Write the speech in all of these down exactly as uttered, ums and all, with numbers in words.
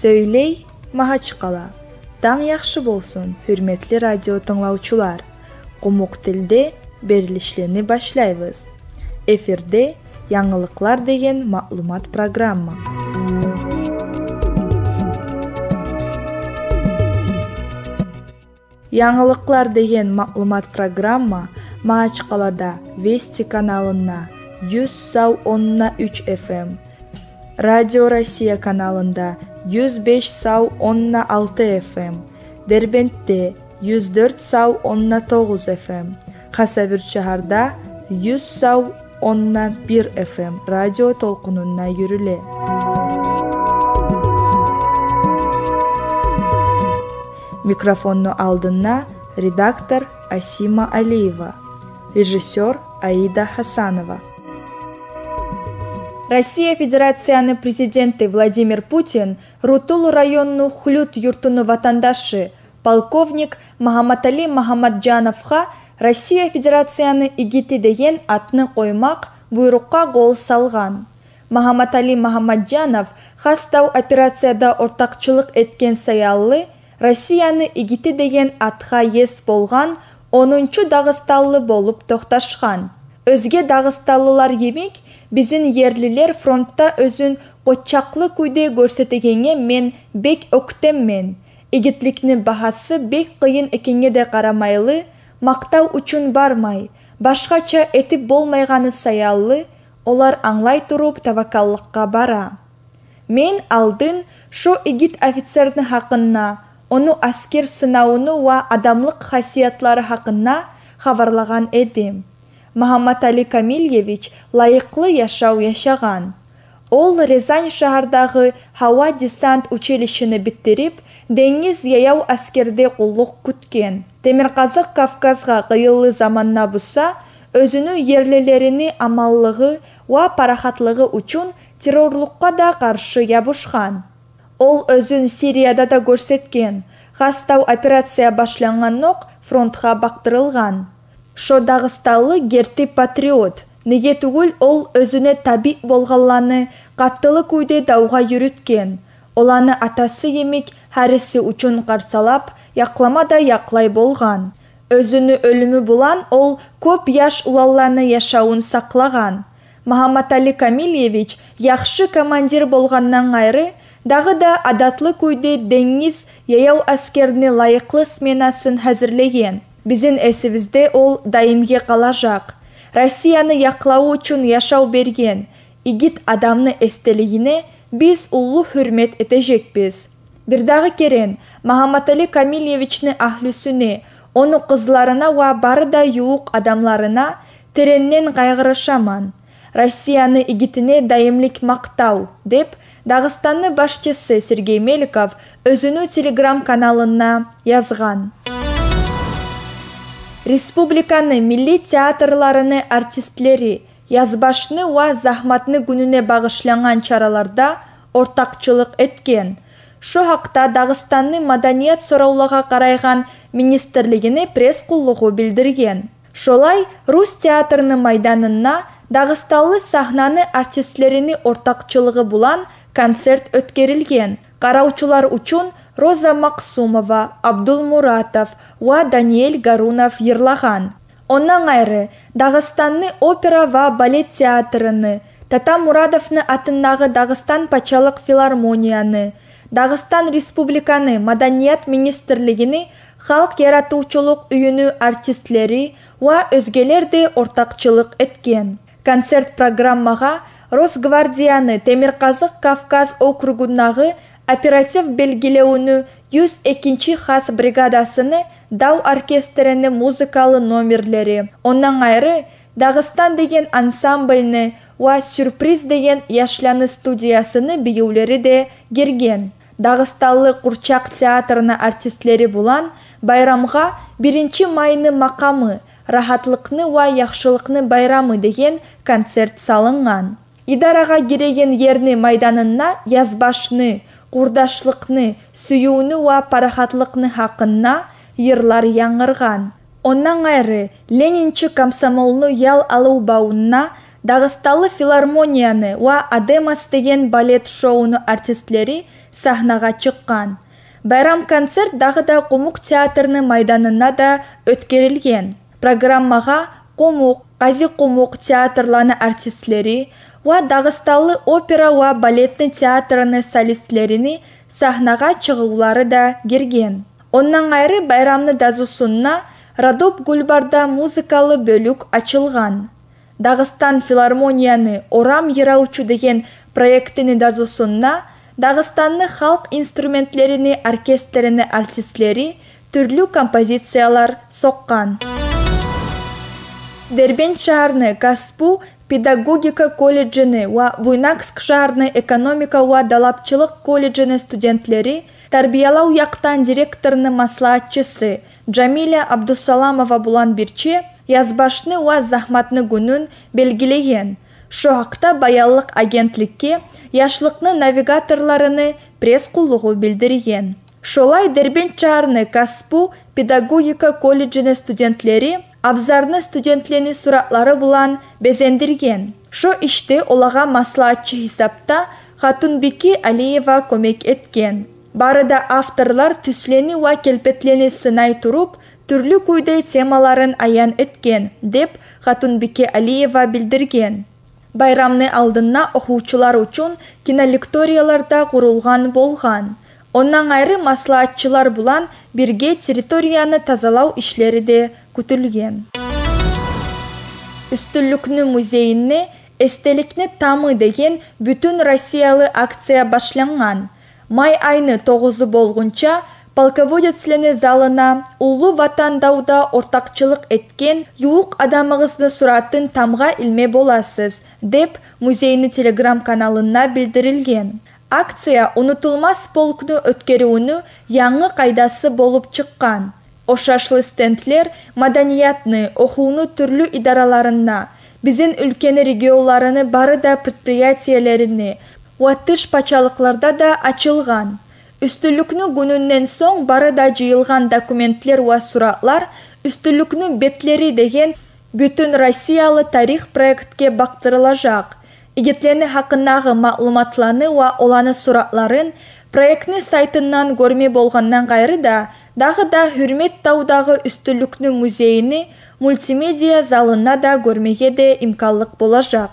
Сөйлей Махачкала. Таң яхшы болсын, хүрметли радио тыңлаучулар. Кумук тилде берилишлерни башлайбыз. Эфирде Яңылыклар деген маклумат программа. Яңылыклар деген маклумат программа Махачкалада Вести каналына жүз сау онна үч эф эм, Радио Россия каналында жүз беш сау онна алты эф эм, Дербентте жүз төрт сау онна тогуз эф эм, Хасавюрт шаарда жүз сау онна бир эф эм радио толкунуна жүрүле. Микрофонну алдына редактор Асима Алиева, режиссер Аида Хасанова. Россия Федерацияны президенты Владимир Путин Рутул районну Хлют юртуну ватандашы полковник Магоматали Махамаджановға Россия Федерацияны игити деген атны коймак буйрукка гол салган. Магоматали Махамаджанов хастау операцияда ортакчылык эткен саяллы Россияны игити деген атха ес болган онунчу Дагысталлы болуп токташкан. Өзге Дагысталлылар емек, bizin yerliler frontta özün qoçaqlı kuyde görsetegenge men bek öktemmen. Igitlikni bahası bek kıyın ekenge de qaramaylı, maqtav üçün barmay, başkaça etip bolmaygаны sayallı, olar anlay turup tavakallıqqa bara. Men aldın şo igit ofitserni haqınna, onu asker sınavını va adamlık hasiyatları haqınna xabarlagan edim. Магоматали Камильевич лайыклы яшау яшаган. Ол Рязань шаһардағы Хава десант училищені біттеріп, деңиз яяу аскерде куллук күткен. Темирказык Кавказға кыйыллы заманна буса, өзүнү ерлелерини амаллыгы ва парахатлыгы үчүн террорлукка да каршы ябышкан. Ол өзүн Сирияда да көрсеткен. Хастау операция башлангандок фронтка бактырылган. Шо Дагысталы герти патриот, неге түгүл ол өзүнө таби болгалланы каттылы күйде дауга жүрүткен. Оланы атасы емек хариси үчүн карсалап, яклама да яклай болган. Өзүнү өлүмү булан ол көп яш улалланы яшауын саклаган. Магоматали Камильевич яхшы командир болганнан айры, дагы да адатлы күйде деңиз яяу аскерни лайыклы сменасын хазырлеген. Bizin esibizde ol daimге қалажақ. Россияны яклау үшін яшау берген, игит адамны эстелигине biz уллу хүрмет этежекпиз. Бирдагы керен Магоматали Камильевични ахлүсүне, onu кызларына ва барыда юук адамларына тереннен кайгырышаман. Россияны игитине даимлик мактау, деп Дагыстанны башчысы Сергей Меликов өзүнү телеграм каналына язган. Республиканы милли театрларыны артистлери язбашны ва захматны күнүнө багышланган чараларда ортакчылык эткен. Шо хакта Дагыстанны маданият сораулага карайган министрлигине пресс куллугу билдирген. Шолай Рус театрыны майданына Дагысталлы сахнаны артистлерини ортакчылыгы булан концерт өткөрүлген. Караучулар үчүн Роза Максумова, Абдул Муратов ва Даниэль Гарунов йырлаган. Ондан айры Дагыстанны опера ва балет театрыны, Тата Мурадовны атындагы Дагыстан пачалык филармонияны, Дагыстан Республиканы Маданият министрлигини, Халк яратуучулук үйүнү артистлери ва өзгелер де ортакчылык эткен. Концерт программага Росгвардияны Темирказык Кавказ округундагы оператив белгилеуіні жүз экинчи хас бригадасыны дау оркестріні музыкалы номерлері. Ондан айры Дагыстан деген ансамбльні ва сюрприз деген яшляны студиясыны бейеулері де керген. Дагысталлы Курчак театрына артистлери булан байрамға биринчи майны макамы, рахатлыкны ва яхшылыкны байрамы деген концерт салынган. Идарага кереген ерни майданына язбашны, курдашлыкны, сүйүүнү ва парахатлыкны хакынна йырлар яңырган. Ондан айры Ленинчи комсомолну ял алуу бауына Дагысталы филармонияны ва Адемас деген балет шоуну артистлери сахнага чыккан. Байрам концерт дагы да Кумук театрыны майданына да өткөрүлгөн. Программага Кумук, Кази Кумук театрланы артистлери ва Дагысталы опера ва балетный театрыны солистлерини сахнага чыгуулары да кирген. Ондан айры байрамны дазусунна Радоп Гульбарда музыкалы бөлүк ачылган. Дагыстан филармонияны Орам Йыраучу деген проектini дазусунна Дагыстанны халк инструменттерини оркестрини артистлери түрлүү композициялар соккан. Дербент шаарыны Каспу педагогика колледжини ва Буйнакск шаарыны экономика ва далапчылык колледжини студентлери тарбиялау яктан директорунун маслаатчысы Джамиля Абдусаламова булан бирчи язбашны ва захматны күнүн белгилеген. Шо хакта Баяллык агентликке яшлыкны навигаторларыны пресс-куллугу билдирген. Шолай Дербент шаарыны Каспу педагогика колледжини студентлери абзарны студентленин суратлары булан безендирген. Шо иште олага маслаатчы хисапта Хатунбики Алиева көмек эткен. Барыда авторлар түслени ва келпетлени сынай туруп, түрлүү күйдөй темаларын аян эткен, деп Хатунбики Алиева билдирген. Байрамны алдына окуучулар үчүн кинолекторияларда курулган болган. Ондан айры маслаатчылар булан бирге территорияны тазалау иштери де күтүлген. Үстүлүкнү музейине эстеликни тамы деген бүтүн Россиялы акция башланган. Май айны тогузу болгунча полководецлени залына улуу ватан дауда ортакчылык эткен юук адамыгызды суратын тамга илме боласыз, деп музейни телеграм-каналына билдирилген. Акция унутулмас полкну өткөрүүнү яңы кайдасы болуп чыккан. Ошашлы стендлер маданиятны, окууну түрлүү идараларына, биздин өлкөнү регионларыны бары да предприятиялерини, уаттыш пачалыкларда да ачылган. Үстүлүкнү күнүнөн соң бары да жыйылган документтер ва суратлар Үстүлүкнү бетлери деген бүтүн Россиялы тарих проектке бактырылажак. Игетлени хакындагы маалыматланы ва оланы суратларын проектни сайтынан көрме болгандан кайры да дагы да Хүрмөт таудагы Үстүлүкнү музейини мультимедиа залына да көрмеге де имканлык болажак.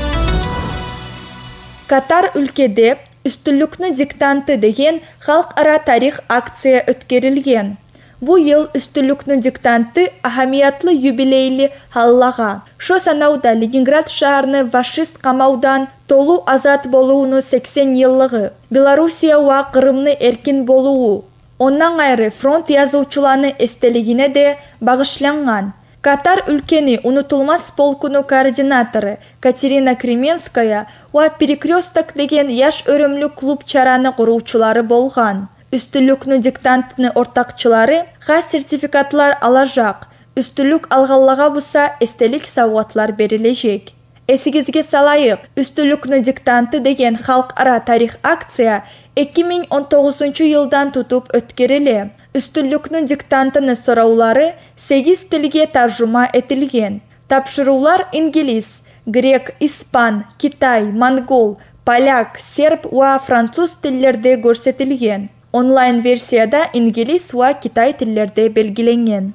Катар өлкеде Үстүлүкнү диктанты деген халкара тарих акция өткөрүлгөн. Бу ел Үстүлүкнү диктанты ахамиятлы юбилейли халлага. Шо санауда Ленинград шаарыны фашист камаудан толуу азат болууну сексен жылдыгы, Белоруссия ва Кырымны эркин болуу, ондан айры фронт жазуучуларны эстелигине де багышланган. Катар өлкени унутулмас полкуну координатору Катерина Кременская ва Перекресток деген яш өрөмлү клуб чараны куруучулары болган. Үстүлүкнү диктантыны ортакчылары ха сертификатлар алажак. Үстүлүк алгаллага буса эстелик сауатлар берилежек. Эсигизге салайык, Үстүлүкнү диктанты деген халкара тарих акция эки миң он тогузунчу жылдан тутуп өткөрүлө. Үстүлүкнү диктантыны суроолору сегиз тилге таржума этилген. Тапшыруулар инглиз, грек, испан, китай, монгол, поляк, серб ва француз тилдерде көрсөтүлгөн. Онлайн версияда инглиз ва китай тилдерде белгиленген.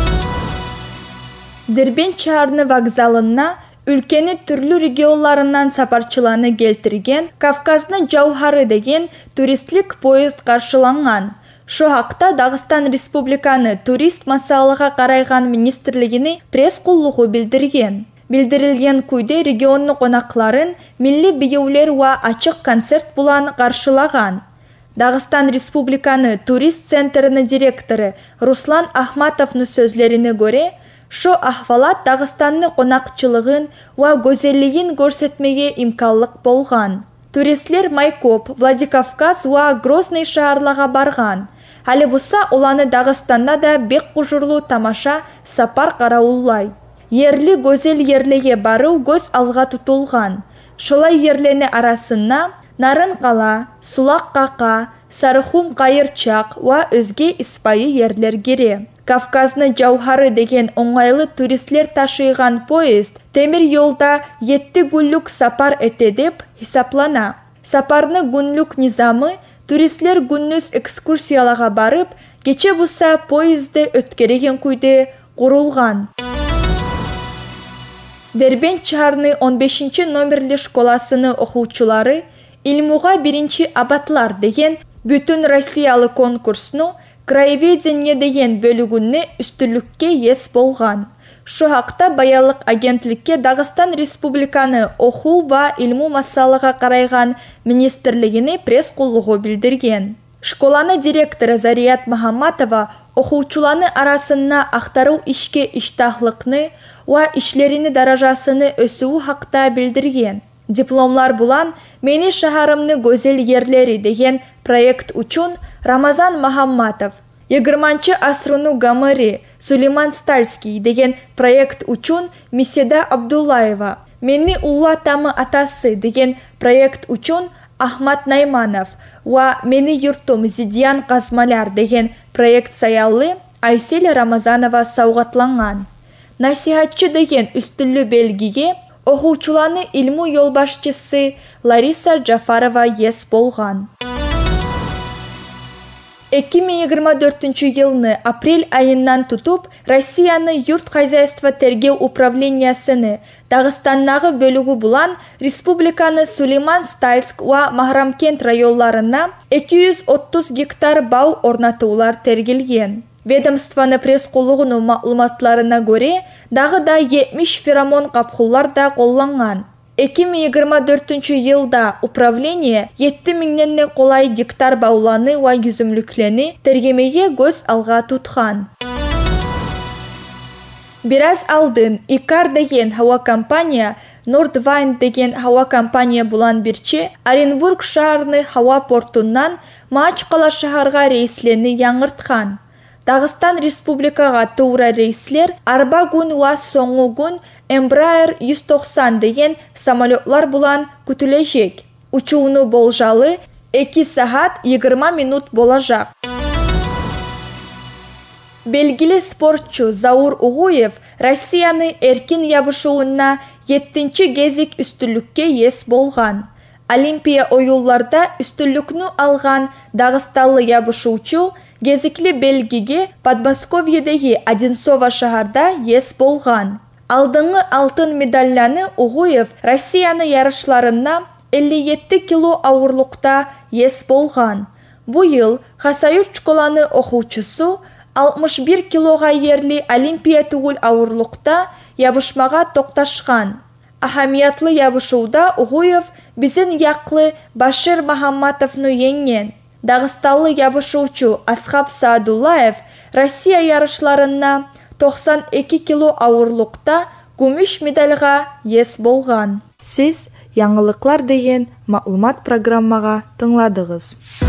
Дербент шаарыны вокзалына өлкөнү түрлүү регионларынан сапарчыланы келтирген Кавказны жауһары деген туристтик поезд каршыланган. Шо хакта Дагыстан Республиканы турист массалыга карайган министрлигини пресс-куллугу билдирген. Билдирилген күйдө регионну конакларын милли биюлер ва ачык концерт булан каршылаган. Дагыстан Республиканы турист центринин директору Руслан Ахматовдун сөзлөрүнө көрө, шо ахвалат Дагыстанны конакчылыгын ва көзеллигин көрсөтмеге имканлык болган. Туристлер Майкоп, Владикавказ ва Грозный шаарларга барган. Али буса уланы Дагыстанда да бек кужурлуу тамаша сапар карауллай. Yerli gözel yerlege баруу көз алга тутулган. Шолай ерлени арасына Нарын кала, Сулак кака, Сарыхум кайырчак ва өзге испайы ерлер кире. Кавказны жауһары деген оңайлы туристлер ташыйган поезд темир yolda yetti günlük сапар эте деп хисаплана. Сапарны günlük низамы туристлер күннүс экскурсиялага барып, кече буса поезды өткереген күйде курулган. Дербент шаарыны он бешинчи номерлі школасыны окуучулары Илмуга биринчи абатлар деген бүтүн Россиялы конкурсну краеведение деген бөлүгүнө үстүлүккө ес болган. Шу хакта Баялык агентликке Дагыстан Республиканы окуу ва илму массалыга карайган министрлигине пресс куллугу билдирген. Школаны директору Зарият Махаматова окуучуланы арасына актаруу ишке иштахлыкны ва ишлерини даражасыны өсүү хакта билдирген. Дипломлар булан «Мени шаарымны көзел ерлери» деген проект үчүн Рамазан Махамматов, егерменчи асрыны гамыри Сулейман Стальский деген проект үчүн Миседа Абдуллаева, «Мени улла тамы атасы» деген проект үчүн Ахмат Найманов ва «Мени юртум Зидиян Казмаляр» деген проект саялы Айсель Рамазанова саугатланган. Насихатчы деген үстүллү белгиге окуучуланы илму yolбашчысы Лариса Джафарова ес болган. эки миң жыйырма төртүнчү жылны апрель айынан тутуп Россияны юрт хозяйство тергөө управлениясыны Дагыстандагы бөлүгү булан республиканы Сулейман Стальск ва Махрамкент районларына эки жүз отуз гектар бау орнатуулар тергелген. Ведомствоны пресс куллугунун маалыматларына көрө, дагы да жетимиш феромон капкуллар да колланган. эки миң жыйырма төртүнчү жылда управление жети миңден колай гектар бауланы ва жүзүмлүклени тергемеге көз алга туткан. Бир аз алдын Икар деген хава компания, Нордвайн деген хава компания булан бирчи Оренбург шаарыны хава портунан Мачкала шаарга рейслерни яңырткан. Дагыстан Республикага туура рейслер арба күн ва соңу күн Embraer жүз токсон деген самолетлар булан күтүлөжек. Учууну болжалы эки саат жыйырма минут болажак. Белгили спортчу Заур Угуев Россияны эркин ябышууна жетинчи кезик үстүлүккө ес болган. Олимпия оюлларда үстүлүкнү алган дагыстанлы ябышуучу кезикли белгиге Подмосковьедеги Одинцово шаарда ес болган. Алдыңғы алтын медальяны Угуев Россияны ярышларына элүү жети кило ауырлукта ес болган. Бу ел Хасаюрт школаны окуучусу алтымыш бир килога ерлі Олимпия түгүл ауырлукта ябышмага токташкан. Ахамиятлы ябышууда Угуев биздин яклы Башир Махамматовну еңген. Дагыстанлы ябышуучу Асхаб Саадуллаев Россия ярышларына токсон эки кило ауырлукта күмүш медальга ес болган. Сиз яңылыклар деген маалымат программага тыңладыгыз.